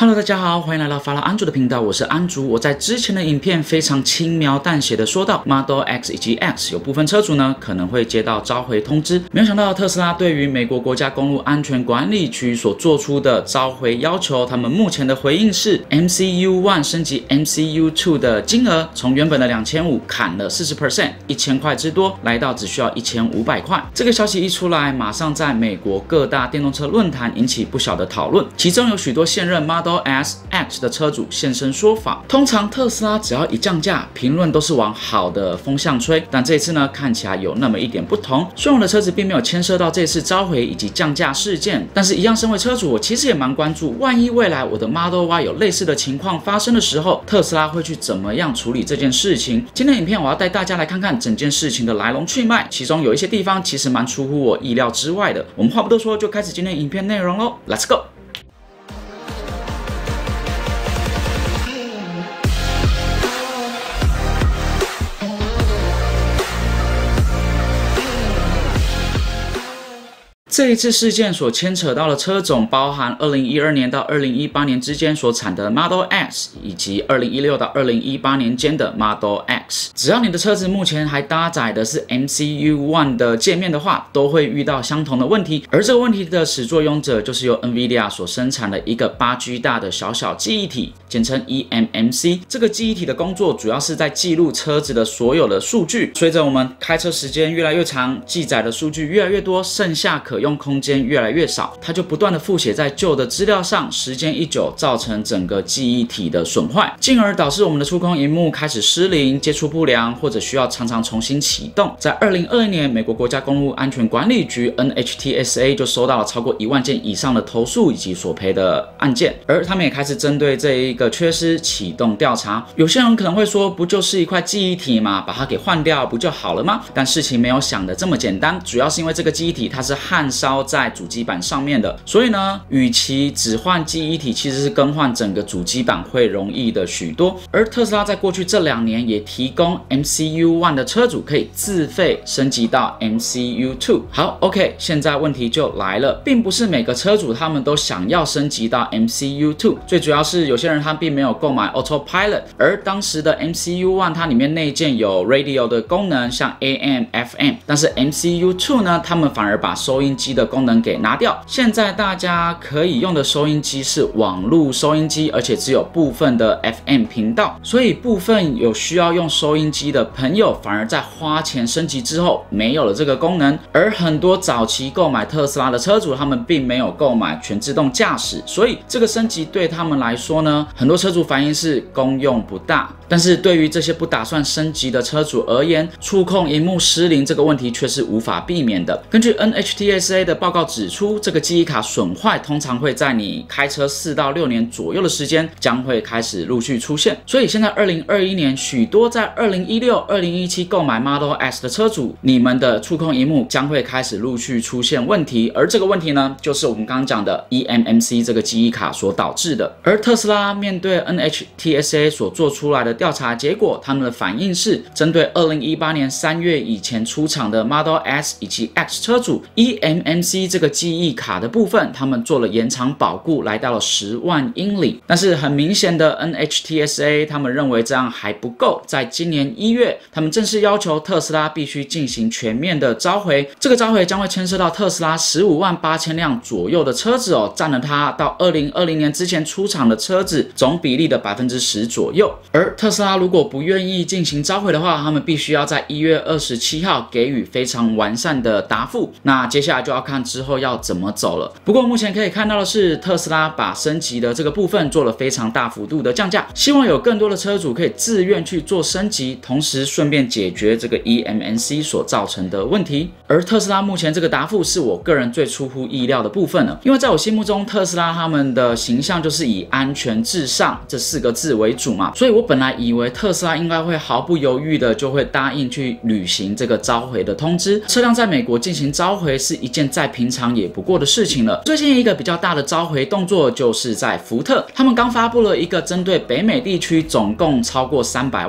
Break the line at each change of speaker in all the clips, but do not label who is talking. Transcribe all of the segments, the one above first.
Hello， 大家好，欢迎来到法老安卓的频道，我是安竹。我在之前的影片非常轻描淡写的说到 Model X 以及 X 有部分车主呢可能会接到召回通知，没有想到特斯拉对于美国国家公路安全管理局所做出的召回要求，他们目前的回应是 MCU1 升级 MCU2 的金额从原本的2500砍了 40%，1000块之多，来到只需要1500块。这个消息一出来，马上在美国各大电动车论坛引起不小的讨论，其中有许多现任 Model S、X 的车主现身说法。通常特斯拉只要一降价，评论都是往好的风向吹，但这次呢，看起来有那么一点不同。虽然我的车子并没有牵涉到这次召回以及降价事件，但是一样身为车主，我其实也蛮关注，万一未来我的 Model Y 有类似的情况发生的时候，特斯拉会去怎么样处理这件事情。今天的影片我要带大家来看看整件事情的来龙去脉，其中有一些地方其实蛮出乎我意料之外的。我们话不多说，就开始今天影片内容咯 ，Let's go！这一次事件所牵扯到的车种包含2012年到2018年之间所产的 Model S， 以及2016到2018年间的 Model X。只要你的车子目前还搭载的是 MCU1 的界面的话，都会遇到相同的问题。而这个问题的始作俑者就是由 NVIDIA 所生产的一个8G 大的小记忆体，简称 eMMC。这个记忆体的工作主要是在记录车子的所有的数据。随着我们开车时间越来越长，记载的数据越来越多，剩下可用空间越来越少，它就不断的复写在旧的资料上，时间一久，造成整个记忆体的损坏，进而导致我们的触控萤幕开始失灵、接触不良，或者需要常常重新启动。在2020年，美国国家公路安全管理局 NHTSA 就收到了超过1万件以上的投诉以及索赔的案件，而他们也开始针对这一个缺失启动调查。有些人可能会说，不就是一块记忆体嘛，把它给换掉不就好了吗？但事情没有想的这么简单，主要是因为这个记忆体它是焊烧在主机板上面的，所以呢，与其只换记忆体，其实是更换整个主机板会容易的许多。而特斯拉在过去这2年也提供 MCU1 的车主可以自费升级到 MCU2。好 ，OK， 现在问题就来了，并不是每个车主他们都想要升级到 MCU2， 最主要是有些人他并没有购买 Autopilot， 而当时的 MCU1 它里面内建有 Radio 的功能，像 AM、FM， 但是 MCU2 呢，他们反而把收音机的功能给拿掉。现在大家可以用的收音机是网络收音机，而且只有部分的 FM 频道，所以部分有需要用收音机的朋友，反而在花钱升级之后没有了这个功能。而很多早期购买特斯拉的车主，他们并没有购买全自动驾驶，所以这个升级对他们来说呢，很多车主反映是功用不大。但是对于这些不打算升级的车主而言，触控萤幕失灵这个问题却是无法避免的。根据 NHTSA 的报告指出，这个记忆卡损坏通常会在你开车4到6年左右的时间将会开始陆续出现。所以现在2021年，许多在2016、2017购买 Model S 的车主，你们的触控萤幕将会开始陆续出现问题，而这个问题呢，就是我们刚刚讲的 eMMC 这个记忆卡所导致的。而特斯拉面对 NHTSA 所做出来的调查结果，他们的反应是，针对2018年3月以前出厂的 Model S 以及 X 车主， eMMC 这个记忆卡的部分，他们做了延长保固，来到了10万英里。但是很明显的 NHTSA 他们认为这样还不够，在今年1月，他们正式要求特斯拉必须进行全面的召回。这个召回将会牵涉到特斯拉158000辆左右的车子哦，占了它到2020年之前出厂的车子总比例的10%左右。而特斯拉如果不愿意进行召回的话，他们必须要在1月27号给予非常完善的答复。那接下来就要看之后要怎么走了。不过目前可以看到的是，特斯拉把升级的这个部分做了非常大幅度的降价，希望有更多的车主可以自愿去做升级，同时顺便解决这个 eMMC 所造成的问题。而特斯拉目前这个答复是我个人最出乎意料的部分了，因为在我心目中，特斯拉他们的形象就是以安全至上这4个字为主嘛，所以我本来以为特斯拉应该会毫不犹豫的就会答应去履行这个召回的通知。车辆在美国进行召回是一件再平常也不过的事情了。最近一个比较大的召回动作就是在福特，他们刚发布了一个针对北美地区总共超过300万辆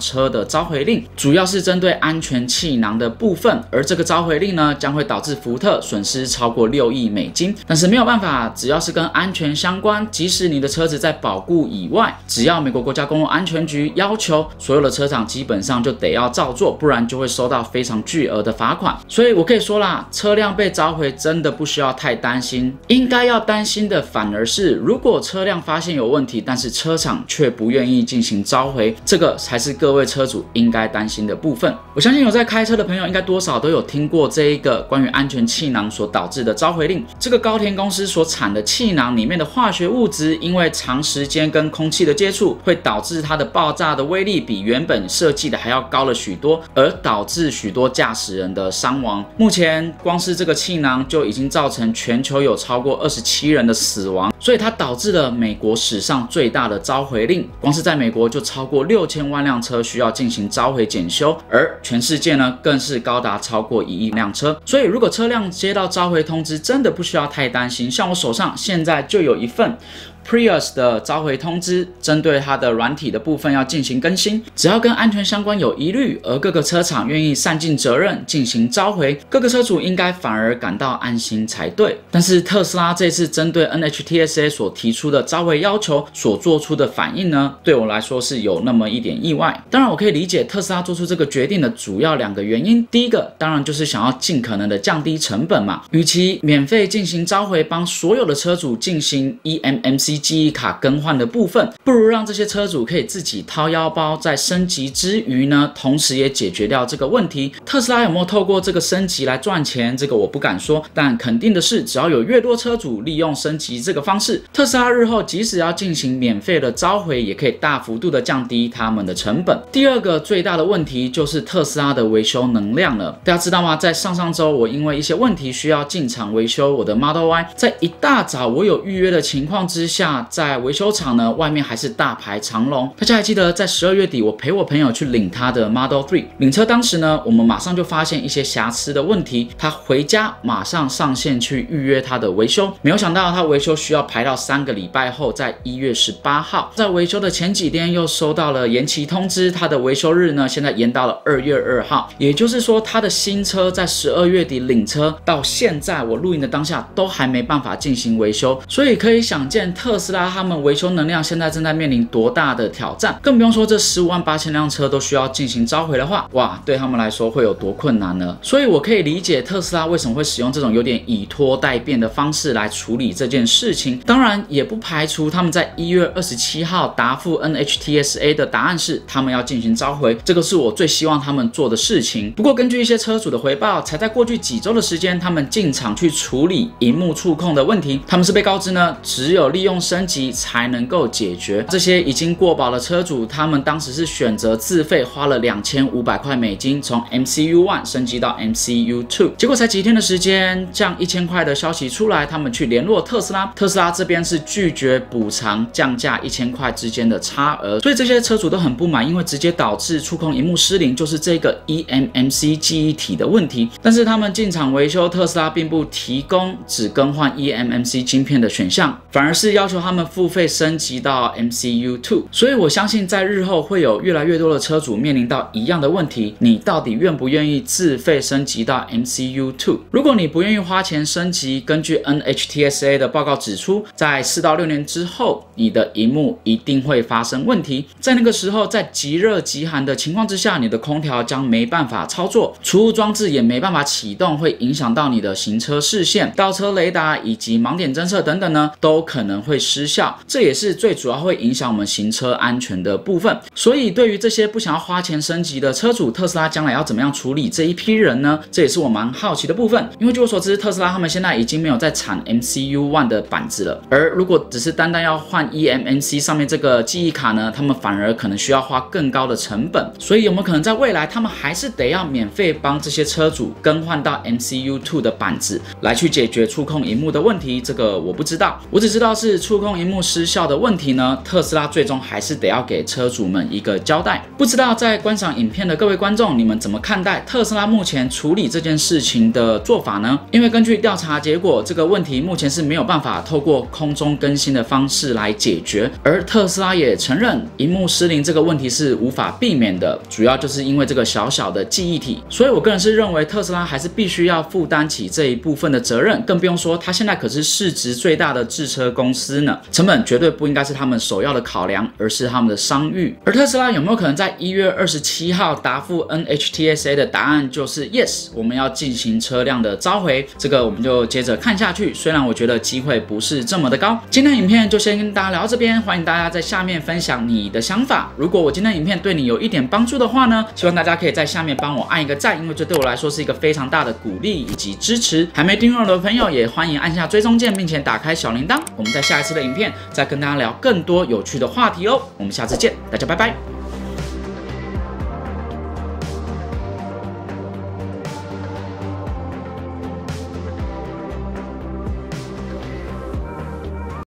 车的召回令，主要是针对安全气囊的部分，而这个召回令呢，将会导致福特损失超过6亿美金。但是没有办法，只要是跟安全相关，即使你的车子在保固以外，只要美国国家公路安全局要求，所有的车厂基本上就得要照做，不然就会收到非常巨额的罚款。所以我可以说啦，车辆被召回真的不需要太担心，应该要担心的反而是，如果车辆发现有问题，但是车厂却不愿意进行召回，这个才是各位车主应该担心的部分。我相信有在开车的朋友应该多少都有听过这一个关于安全气囊所导致的召回令。这个高田公司所产的气囊里面的化学物质，因为长时间跟空气的接触，会导致它的爆炸的威力比原本设计的还要高了许多，而导致许多驾驶人的伤亡。目前光是这个气囊就已经造成全球有超过27人的死亡，所以它导致了美国史上最大的召回令。光是在美国就超过6000万辆车需要进行召回检修，而全世界呢更是高达超过1亿辆车。所以如果车辆接到召回通知，真的不需要太担心。像我手上现在就有一份Prius 的召回通知，针对它的软体的部分要进行更新，只要跟安全相关有疑虑，而各个车厂愿意善尽责任进行召回，各个车主应该反而感到安心才对。但是特斯拉这次针对 NHTSA 所提出的召回要求所做出的反应呢，对我来说是有那么一点意外。当然我可以理解特斯拉做出这个决定的主要2个原因，第一个当然就是想要尽可能的降低成本嘛，与其免费进行召回，帮所有的车主进行 eMMC记忆卡更换的部分，不如让这些车主可以自己掏腰包，在升级之余呢，同时也解决掉这个问题。特斯拉有没有透过这个升级来赚钱，这个我不敢说，但肯定的是，只要有越多车主利用升级这个方式，特斯拉日后即使要进行免费的召回，也可以大幅度的降低他们的成本。第2个最大的问题就是特斯拉的维修能量了。大家知道吗？在上周我因为一些问题需要进场维修我的 Model Y， 在一大早我有预约的情况之下，在维修厂呢，外面还是大排长龙。大家还记得在12月底，我陪我朋友去领他的 Model 3， 领车当时呢，我们马上就发现一些瑕疵的问题，他回家马上上线去预约他的维修，没有想到他维修需要排到3个礼拜后，在1月18号，在维修的前几天又收到了延期通知，他的维修日呢，现在延到了2月2号，也就是说他的新车在12月底领车，到现在我录音的当下都还没办法进行维修，所以可以想见特斯拉他们维修能量现在正在面临多大的挑战，更不用说这158000辆车都需要进行召回的话，哇，对他们来说会有多困难呢？所以我可以理解特斯拉为什么会使用这种有点以拖代变的方式来处理这件事情。当然也不排除他们在1月27号答复 NHTSA 的答案是他们要进行召回，这个是我最希望他们做的事情。不过根据一些车主的回报，才在过去几周的时间，他们进场去处理萤幕触控的问题，他们是被告知呢，只有利用升级才能够解决。这些已经过保的车主，他们当时是选择自费花了2500块美金，从 MCU1 升级到 MCU2， 结果才几天的时间，降1000块的消息出来，他们去联络特斯拉，特斯拉这边是拒绝补偿降价1000块之间的差额，所以这些车主都很不满，因为直接导致触控萤幕失灵，就是这个 eMMC 记忆体的问题。但是他们进场维修，特斯拉并不提供只更换 eMMC 晶片的选项，反而是要求他们付费升级到 MCU2， 所以我相信在日后会有越来越多的车主面临到一样的问题，你到底愿不愿意自费升级到 MCU2？ 如果你不愿意花钱升级，根据 NHTSA 的报告指出，在4到6年之后，你的萤幕一定会发生问题，在那个时候，在极热极寒的情况之下，你的空调将没办法操作，储物装置也没办法启动，会影响到你的行车视线，倒车雷达以及盲点侦测等等呢，都可能会失效，这也是最主要会影响我们行车安全的部分。所以对于这些不想要花钱升级的车主，特斯拉将来要怎么样处理这一批人呢？这也是我蛮好奇的部分。因为据我所知，特斯拉他们现在已经没有在产 MCU1 的板子了，而如果只是单单要换 eMMC 上面这个记忆卡呢，他们反而可能需要花更高的成本。所以有没有可能在未来他们还是得要免费帮这些车主更换到 MCU2 的板子，来去解决触控萤幕的问题？这个我不知道，我只知道是触控萤幕失效的问题呢，特斯拉最终还是得要给车主们一个交代。不知道在观赏影片的各位观众，你们怎么看待特斯拉目前处理这件事情的做法呢？因为根据调查结果，这个问题目前是没有办法透过空中更新的方式来解决，而特斯拉也承认萤幕失灵这个问题是无法避免的，主要就是因为这个小小的记忆体。所以我个人是认为特斯拉还是必须要负担起这一部分的责任，更不用说它现在可是市值最大的制车公司呢，成本绝对不应该是他们首要的考量，而是他们的商誉。而特斯拉有没有可能在1月27号答复 NHTSA 的答案就是 yes， 我们要进行车辆的召回？这个我们就接着看下去，虽然我觉得机会不是这么的高。今天的影片就先跟大家聊到这边，欢迎大家在下面分享你的想法。如果我今天的影片对你有一点帮助的话呢，希望大家可以在下面帮我按一个赞，因为这对我来说是一个非常大的鼓励以及支持。还没订阅我的朋友也欢迎按下追踪键，并且打开小铃铛。我们在下一次的影片再跟大家聊更多有趣的话题哦。我们下次见，大家拜拜。